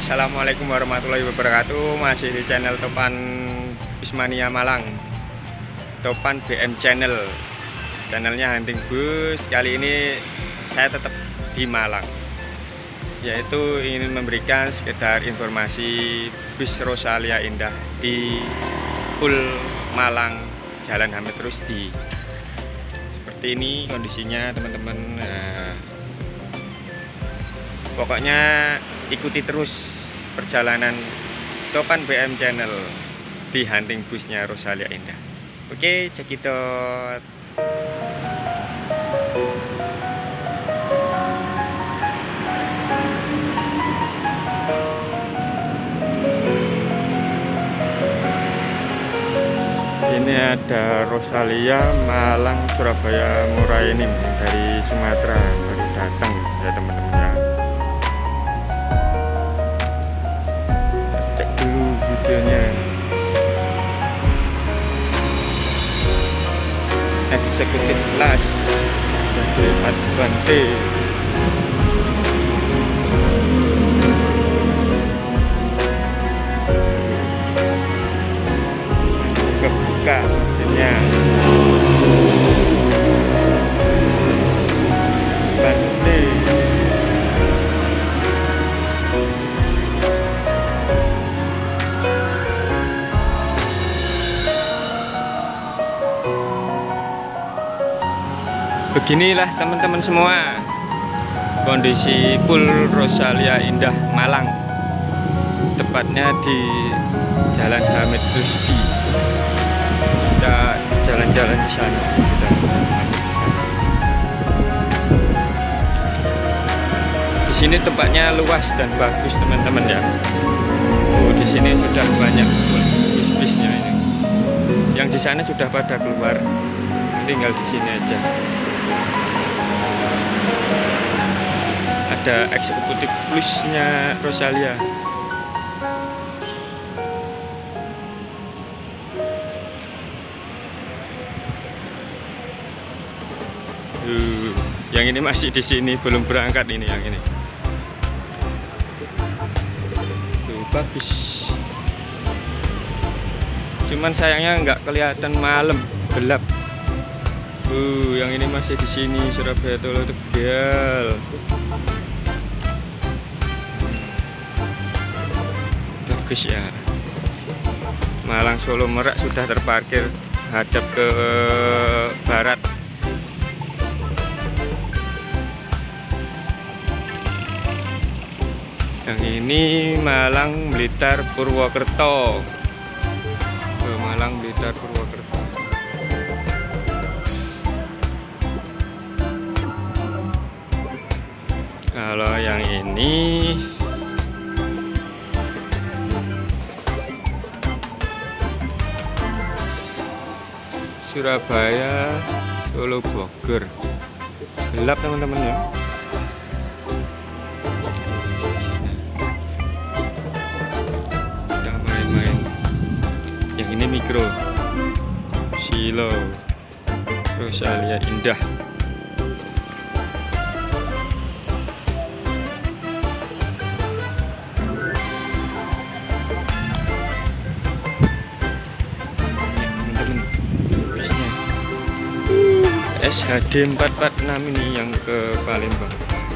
Assalamualaikum warahmatullahi wabarakatuh. Masih di channel Topan Bismania Malang, Topan BM Channel. Channelnya Hunting Bus. Kali ini saya tetap di Malang, yaitu ingin memberikan sekedar informasi bus Rosalia Indah di Pul Malang, Jalan Hamid Rusdi. Seperti ini kondisinya teman-teman. Pokoknya ikuti terus perjalanan Topan BM Channel di hunting busnya Rosalia Indah. Oke, cekidot. Ini ada Rosalia Malang Surabaya Murainim dari Sumatera, baru datang ya teman-teman ya. Cek dulu videonya. Eksekutif kelas dari Advante. Kebuka mesinnya. Advante. Beginilah teman-teman semua kondisi Pul Rosalia Indah Malang, tepatnya di Jalan Hamid Rusdi. Kita jalan-jalan di sana. Di sini tempatnya luas dan bagus teman-teman ya. Oh, di sini sudah banyak bis-bisnya ini. Yang di sana sudah pada keluar, tinggal di sini aja. Ada eksekutif plusnya Rosalia. Yang ini masih di sini, belum berangkat ini yang ini. Bagus. Cuman sayangnya nggak kelihatan malam, gelap. Yang ini masih di sini, Surabaya Solo Tegal. Bagus ya. Malang Solo Merak sudah terparkir hadap ke barat. Yang ini Malang Blitar Purwokerto. Ke Malang Blitar Purwokerto. Kalau yang ini Surabaya Solo Bogor. Gelap teman-teman ya. Kita main-main. Yang ini mikro Silo Rosalia Indah. SHD 446 ini yang ke Palembang.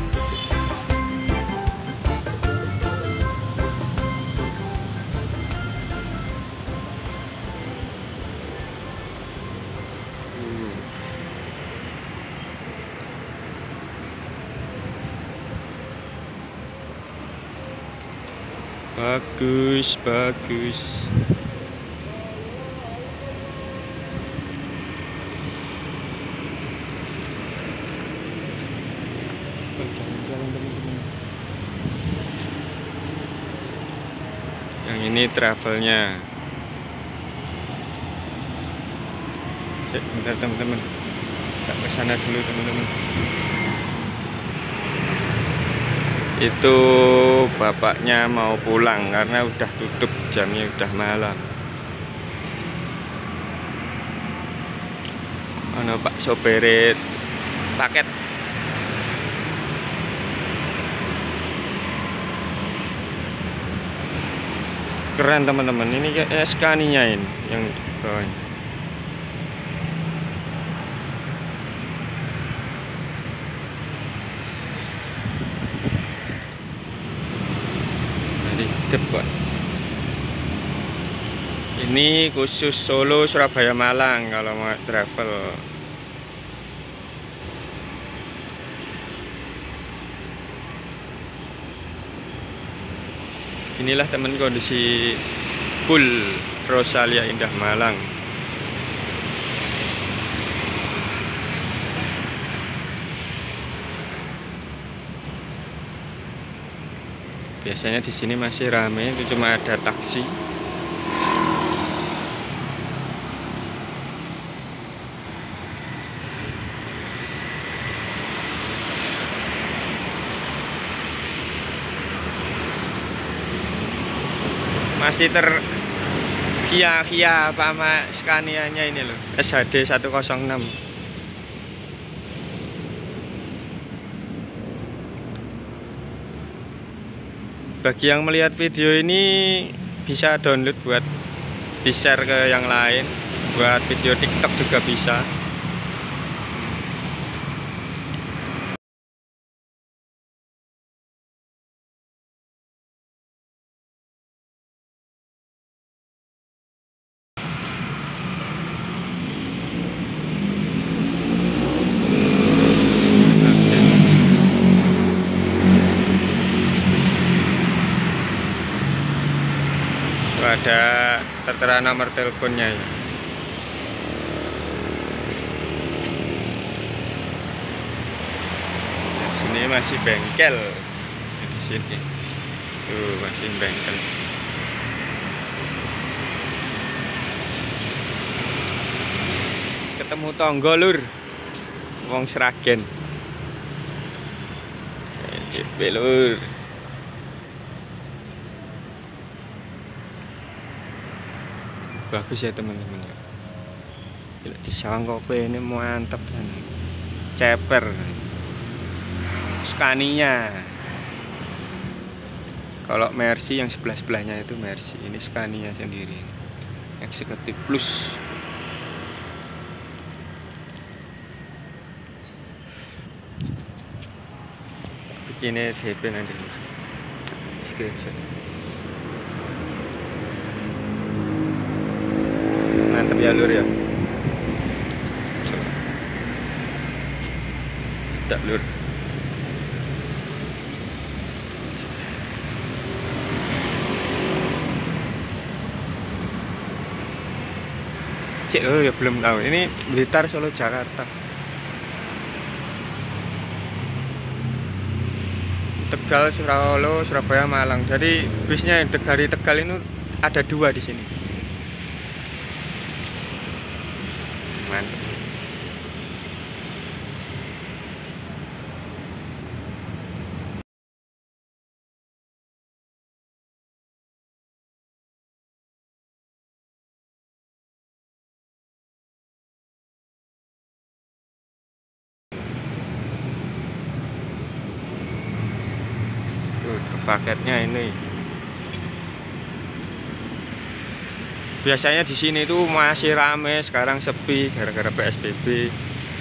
Bagus, bagus. Jalan-jalan teman-teman. Yang ini travelnya. Bentar teman-teman, kita ke sana dulu teman-teman. Itu bapaknya mau pulang karena udah tutup, jamnya udah malam. Mana Pak sopir paket. keren teman-teman. Ini kayak Scania ini yang bawahnya. Dari depan. Ini khusus Solo, Surabaya, Malang kalau mau travel. Inilah teman kondisi pool Rosalia Indah Malang. Biasanya di sini masih ramai, itu cuma ada taksi. Masih Kia apa sama Scania-nya ini loh, SHD 106. Bagi yang melihat video ini bisa download buat di-share ke yang lain, buat video TikTok juga bisa. Ada tertera nomor teleponnya ya. Di sini masih bengkel. Di sini tuh masih bengkel. Ketemu tonggo lur, wong Sragen. Lur. Bagus ya teman-teman ya. Di Sangkope ini mantap kan. Ceper. Scania. Kalau Mercy yang sebelah-sebelahnya itu Mercy, ini Scania sendiri. Eksekutif Plus. Begini DP nanti. Screenshot. Mantap ya lur ya. Sedap lur. Cek oh ya belum tahu. Ini Blitar, Solo, Jakarta. Tegal, Solo, Surabaya, Malang. Jadi bisnya dari Tegal ini ada 2 di sini. Mantap. Paketnya ini. Biasanya di sini tuh masih rame, sekarang sepi gara-gara PSBB.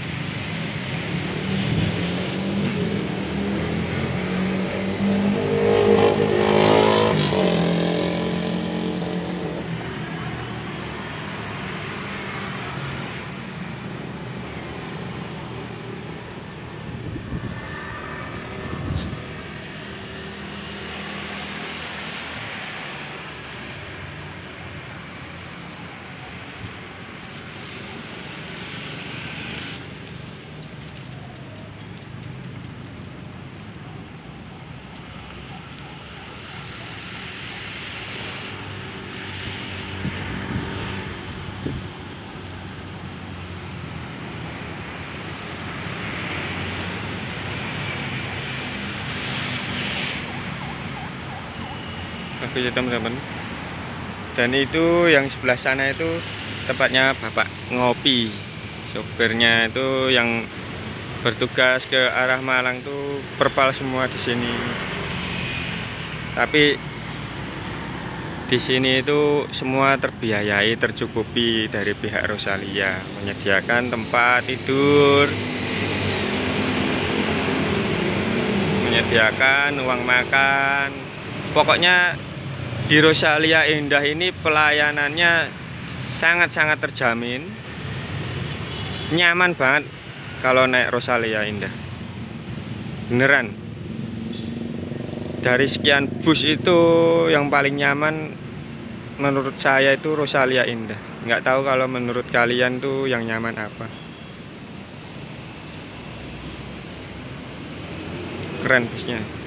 Bagus ya teman-teman. Dan itu yang sebelah sana itu tempatnya Bapak ngopi. Sopirnya itu yang bertugas ke arah Malang tuh perpal semua di sini. Tapi Di sini itu semua terbiayai, tercukupi dari pihak Rosalia, menyediakan tempat tidur, menyediakan uang makan. Pokoknya di Rosalia Indah ini pelayanannya sangat-sangat terjamin, nyaman banget kalau naik Rosalia Indah. Beneran. Dari sekian bus itu yang paling nyaman menurut saya itu Rosalia Indah. Nggak tahu kalau menurut kalian tuh yang nyaman apa. Keren busnya.